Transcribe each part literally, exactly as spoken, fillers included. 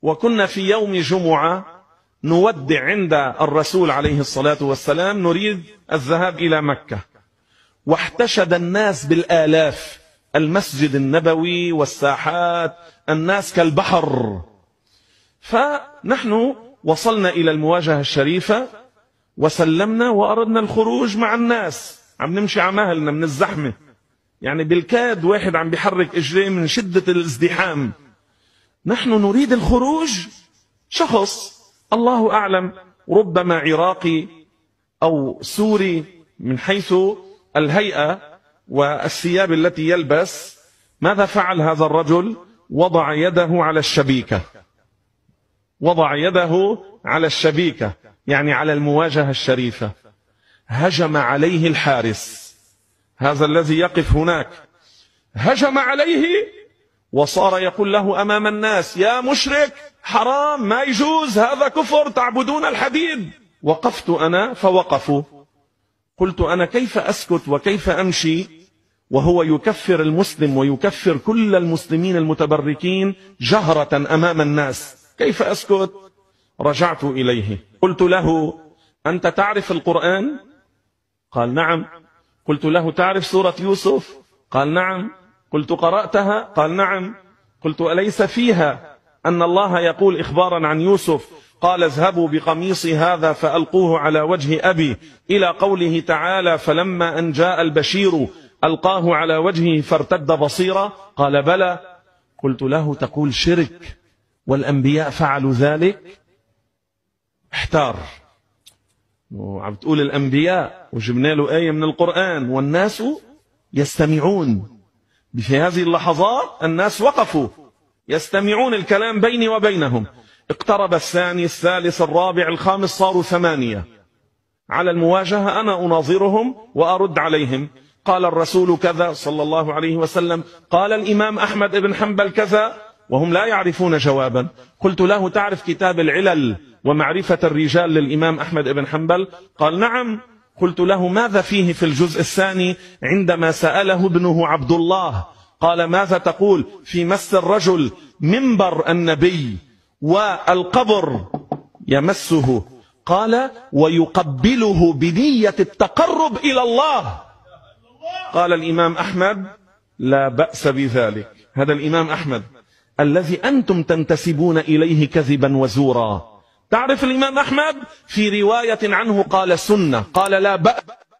وكنا في يوم جمعة نودع عند الرسول عليه الصلاة والسلام، نريد الذهاب إلى مكة، واحتشد الناس بالآلاف، المسجد النبوي والساحات، الناس كالبحر. فنحن وصلنا إلى المواجهة الشريفة وسلمنا وأردنا الخروج مع الناس، عم نمشي عماهلنا من الزحمة، يعني بالكاد واحد عم بيحرك إجريه من شدة الازدحام. نحن نريد الخروج، شخص الله أعلم ربما عراقي أو سوري من حيث الهيئة والثياب التي يلبس، ماذا فعل هذا الرجل؟ وضع يده على الشبيكة، وضع يده على الشبيكة يعني على المواجهة الشريفة. هجم عليه الحارس، هذا الذي يقف هناك، هجم عليه وصار يقول له أمام الناس: يا مشرك، حرام، ما يجوز، هذا كفر، تعبدون الحديد. وقفت أنا فوقفوا. قلت أنا كيف أسكت وكيف أمشي وهو يكفر المسلم ويكفر كل المسلمين المتبركين جهرة أمام الناس؟ كيف أسكت؟ رجعت إليه قلت له: أنت تعرف القرآن؟ قال: نعم. قلت له: تعرف سورة يوسف؟ قال: نعم. قلت: قرأتها؟ قال: نعم. قلت: أليس فيها أن الله يقول إخبارا عن يوسف: قال اذهبوا بقميصي هذا فألقوه على وجه أبي، إلى قوله تعالى: فلما أن جاء البشير ألقاه على وجهه فارتد بصيرا؟ قال: بلى. قلت له: تقول شرك والأنبياء فعلوا ذلك؟ احتار، عم تقول الأنبياء وجبنا له آية من القرآن والناس يستمعون. في هذه اللحظات الناس وقفوا يستمعون الكلام بيني وبينهم. اقترب الثاني، الثالث، الرابع، الخامس، صاروا ثمانية على المواجهة، أنا أناظرهم وأرد عليهم. قال الرسول كذا صلى الله عليه وسلم، قال الإمام أحمد بن حنبل كذا، وهم لا يعرفون جوابا. قلت له: تعرف كتاب العلل ومعرفة الرجال للإمام أحمد بن حنبل؟ قال: نعم. قلت له: ماذا فيه في الجزء الثاني عندما سأله ابنه عبد الله قال: ماذا تقول في مس الرجل منبر النبي والقبر يمسه؟ قال: ويقبله بنية التقرب إلى الله. قال الإمام أحمد: لا بأس بذلك. هذا الإمام أحمد الذي أنتم تنتسبون إليه كذبا وزورا. تعرف الإمام أحمد في رواية عنه قال سنة، قال لا بأس.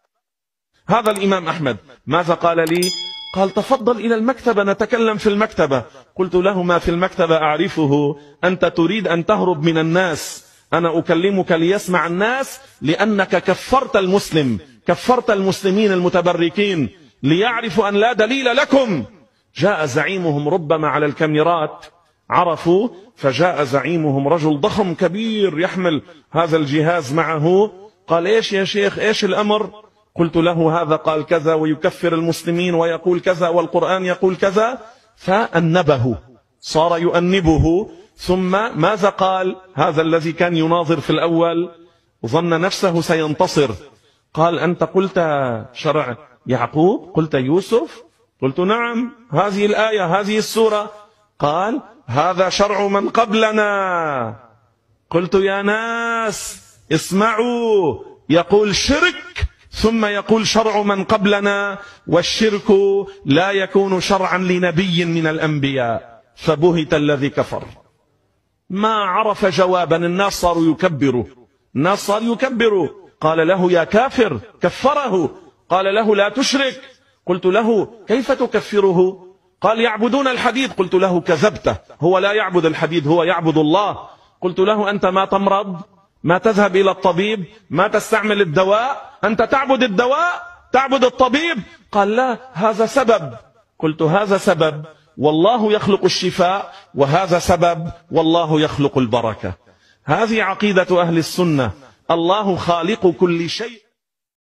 هذا الإمام أحمد ماذا قال لي؟ قال: تفضل إلى المكتبة نتكلم في المكتبة. قلت له: ما في المكتبة أعرفه، أنت تريد أن تهرب من الناس، أنا أكلمك ليسمع الناس، لأنك كفرت المسلم، كفرت المسلمين المتبركين، ليعرفوا أن لا دليل لكم. جاء زعيمهم، ربما على الكاميرات عرفوا، فجاء زعيمهم رجل ضخم كبير يحمل هذا الجهاز معه. قال: إيش يا شيخ، إيش الأمر؟ قلت له: هذا قال كذا ويكفر المسلمين ويقول كذا والقرآن يقول كذا. فأنبه، صار يؤنبه. ثم ماذا قال هذا الذي كان يناظر في الأول وظن نفسه سينتصر؟ قال: أنت قلت شرع يعقوب، قلت يوسف؟ قلت: نعم، هذه الآية، هذه السورة. قال: هذا شرع من قبلنا. قلت: يا ناس اسمعوا، يقول شرك ثم يقول شرع من قبلنا، والشرك لا يكون شرعا لنبي من الأنبياء. فبهت الذي كفر، ما عرف جوابا. الناس صاروا يكبروا، الناس صاروا يكبروا. قال له: يا كافر، كفره. قال له: لا تشرك. قلت له: كيف تكفره؟ قال: يعبدون الحديد. قلت له: كذبت، هو لا يعبد الحديد، هو يعبد الله. قلت له: أنت ما تمرض، ما تذهب إلى الطبيب، ما تستعمل الدواء، أنت تعبد الدواء، تعبد الطبيب. قال: لا، هذا سبب. قلت: هذا سبب، والله يخلق الشفاء، وهذا سبب، والله يخلق البركة. هذه عقيدة أهل السنة، الله خالق كل شيء.